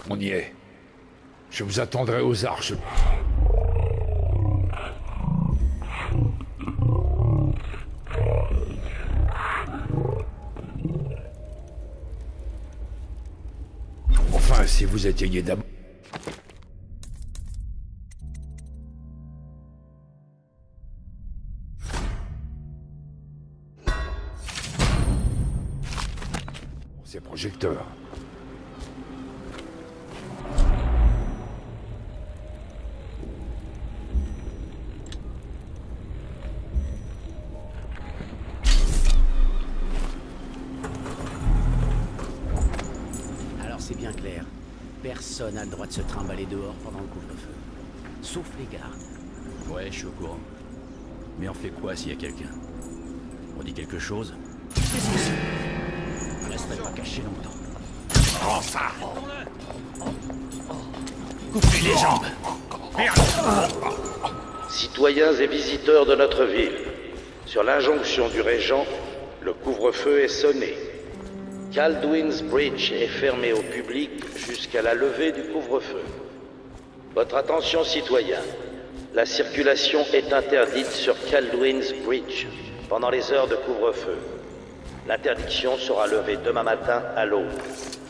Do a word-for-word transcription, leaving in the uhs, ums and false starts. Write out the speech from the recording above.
On y est. Je vous attendrai aux arches. Enfin, si vous éteignez d'abord... Ces projecteurs. Alors c'est bien clair. Personne n'a le droit de se trimballer dehors pendant le couvre-feu. Sauf les gardes. Ouais, je suis au courant. Mais on fait quoi s'il y a quelqu'un? On dit quelque chose? Qu'est-ce que c'est? Je resterai pas caché longtemps. Prends ça! Coupez les jambes! Citoyens et visiteurs de notre ville, sur l'injonction du régent, le couvre-feu est sonné. Kaldwin's Bridge est fermé au public jusqu'à la levée du couvre-feu. Votre attention, citoyens. La circulation est interdite sur Kaldwin's Bridge pendant les heures de couvre-feu. L'interdiction sera levée demain matin à l'aube.